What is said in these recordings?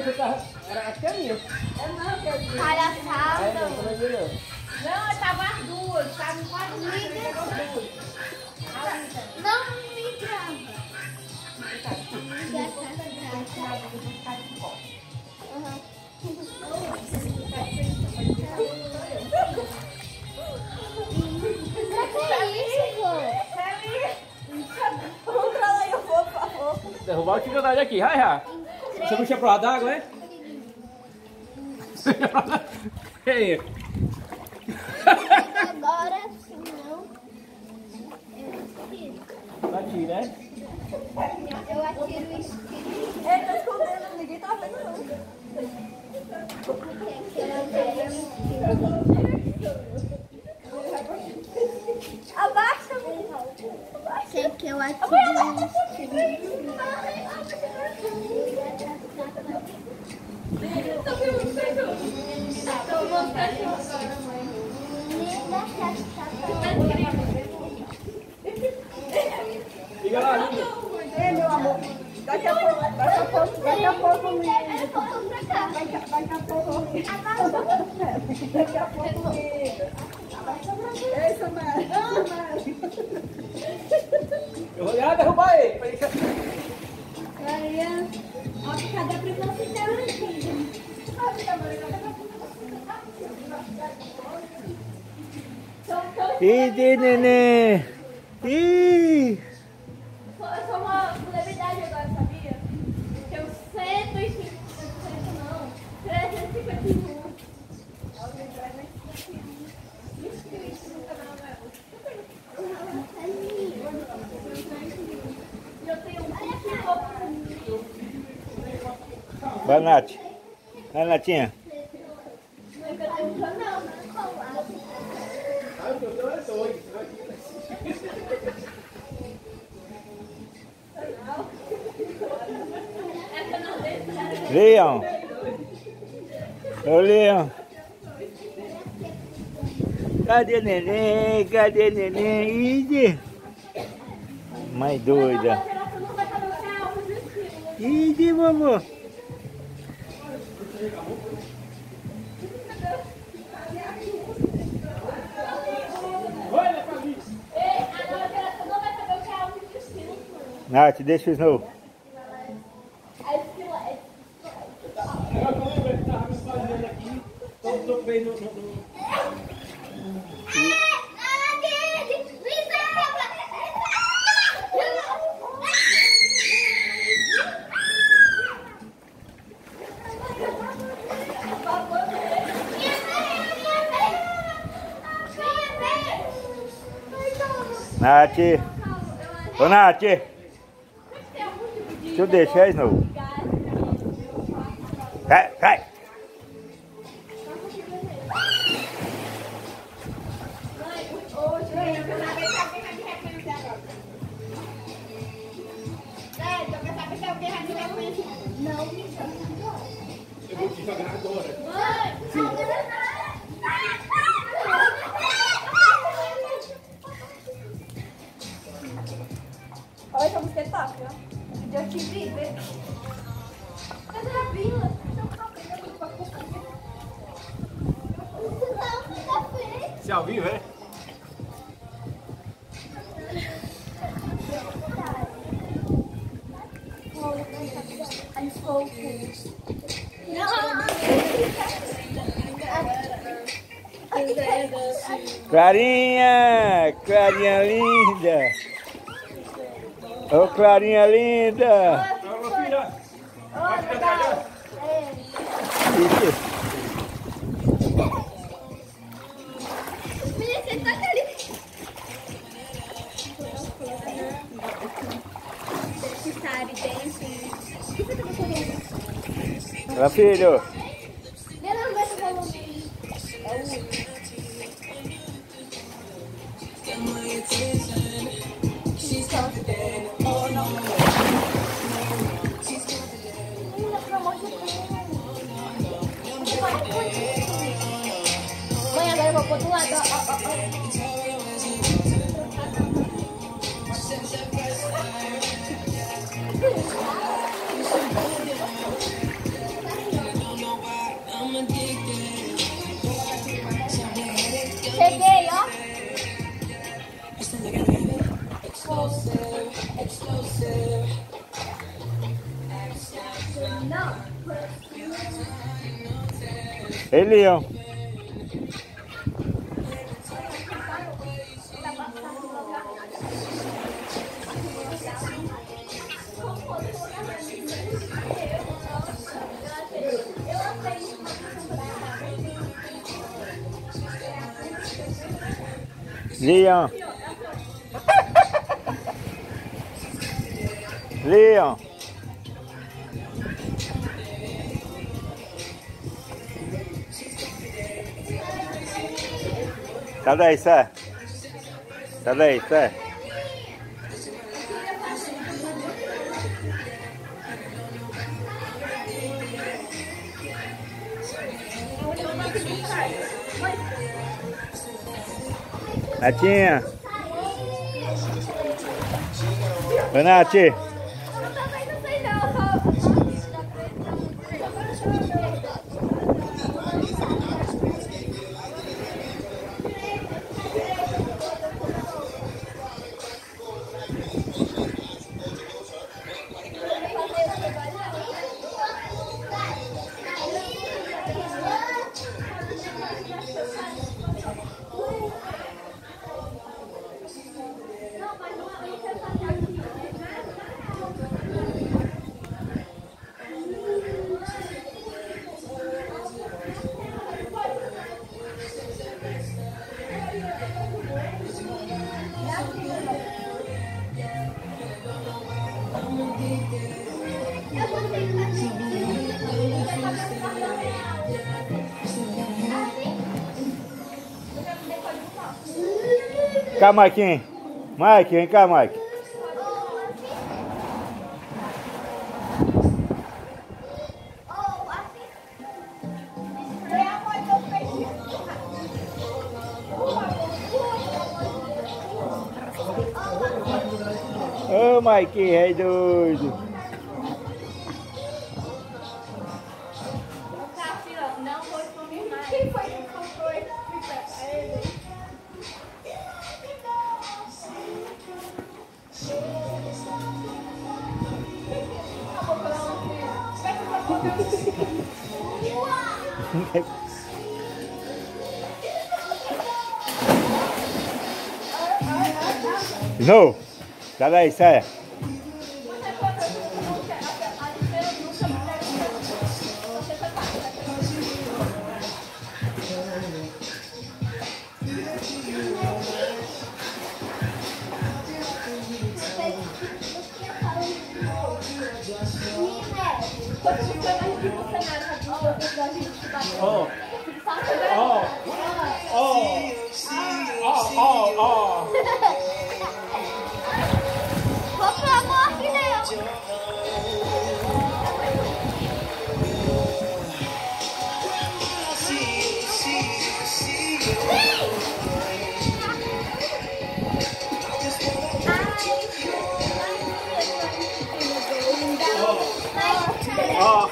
você tá... Era até a minha. Palhaçada. Não, eu tava as duas. Tava quase Não me grava. Controla aí, eu vou, por favor. Derrubar o tigre aqui, vai já. Você puxa pro lado d'água, é? Ei. Agora, senão, Tá aqui, né? eu atiro o espírito. Ele tá escondendo, ninguém tá vendo não. Abaixa, Quer que eu atire o espírito? Liga lá, liga. Ei, meu amor. Daqui a pouco me... Daqui a pouco... Daqui a pouco me... Ei, Samara. Eu vou lá derrubar ele. Cada preconceito Ih, neném! Ih! Eu sou uma celebridade agora, sabia? Tenho 150, não, 351. Alguém traz 351 inscritos no canal dela. E eu tenho um pouco. Vai, Nath. Vai, Natinha. Eu tenho um canal. Leão. Ô, Leão. Cadê neném? Cadê neném? Ide. Mãe doida. Ide, vovô. Nath, deixa o Snow. Nath. Ô, Nath. Deixa eu deixar, Snow. Cai, cai. Não me chama. Eu vou te jogar agora. Olha essa música é top, ó. Justin Bieber. Cadê a vila? Você é ao vivo, é? Clarinha! Clarinha linda! Ô, Clarinha linda! Ô, filha! Vai ficar atrás. Isso. Olha, filho! Mãe, agora eu vou pro outro lado, ó. Não. Ei, Leon. Leon. Leon. Sai daí, sai. Sai daí, sai. Natinha. Ô, Nath. Cá, Marquinhos. Mike, vem cá, Mike. Ô, Mike, é doido. Não vou comer mais. Quem foi que comprou esse Não, sai daí, sai. Oh. Oh. Oh. Oh. Oh. Oh. Vou pra morte, né? Oh.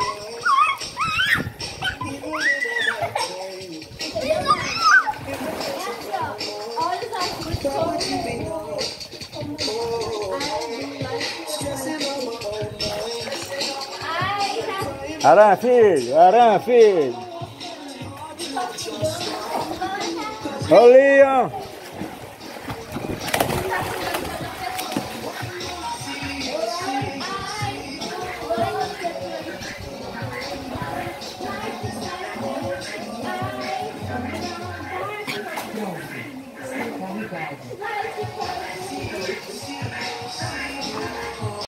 Aran, filho, Aran, filho. Ô, Leon.